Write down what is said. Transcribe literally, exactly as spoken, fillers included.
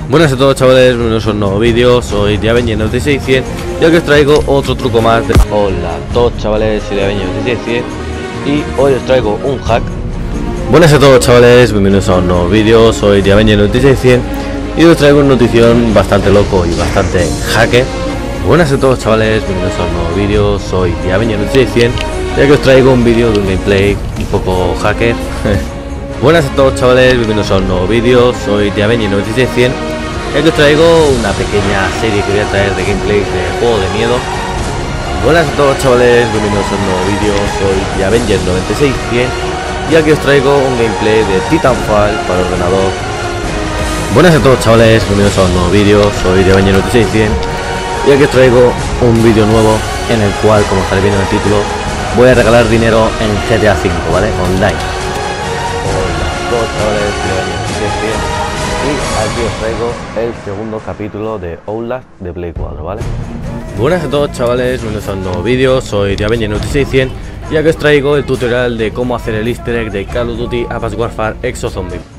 Buenas a todos chavales, bienvenidos a un nuevo vídeo, soy Diavenger noventa y seis cien y hoy os traigo otro truco más de... Hola a todos chavales, soy Diavenger noventa y seis cien y hoy os traigo un hack. Buenas a todos chavales, bienvenidos a un nuevo vídeo, soy Diavenger noventa y seis cien y hoy os traigo una notición bastante loco y bastante hacker. Buenas a todos chavales, bienvenidos a un nuevo vídeo, soy Diavenger noventa y seis cien y aquí os traigo un vídeo de un gameplay un poco hacker. Buenas a todos chavales, bienvenidos a un nuevo vídeo, soy Diavenger noventa y seis cien y aquí os traigo una pequeña serie que voy a traer de gameplay de juego de miedo. Buenas a todos chavales, bienvenidos a un nuevo vídeo, soy Diavenger noventa y seis cien y aquí os traigo un gameplay de Titanfall para ordenador. Buenas a todos chavales, bienvenidos a un nuevo vídeo, soy Diavenger noventa y seis cien y aquí os traigo un vídeo nuevo en el cual, como estaréis viendo en el título, voy a regalar dinero en G T A cinco, ¿vale? Online. Hola a todos chavales, Diavenger noventa y seis cien y aquí os traigo el segundo capítulo de Outlast de Play cuatro, ¿vale? Buenas a todos chavales, bienvenidos a un nuevo vídeo, soy Diavenger noventa y seis cien y aquí os traigo el tutorial de cómo hacer el easter egg de Call of Duty Advanced Warfare Exo Zombie.